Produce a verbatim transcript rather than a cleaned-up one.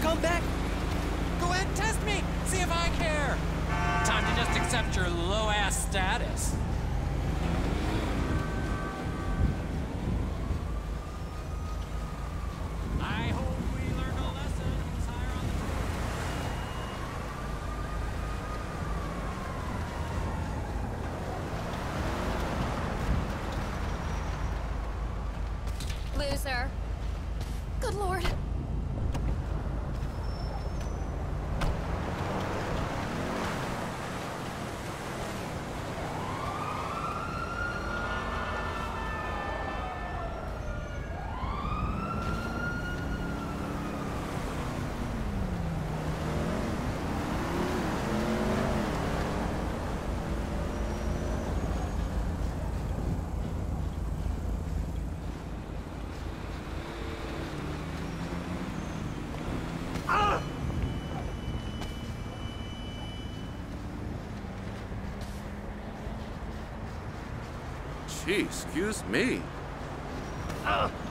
come back? Go ahead and test me. See if I care. Time to just accept your low-ass status. I hope we learned a lesson. Who's higher on the Loser. Good lord. Gee, excuse me. Uh.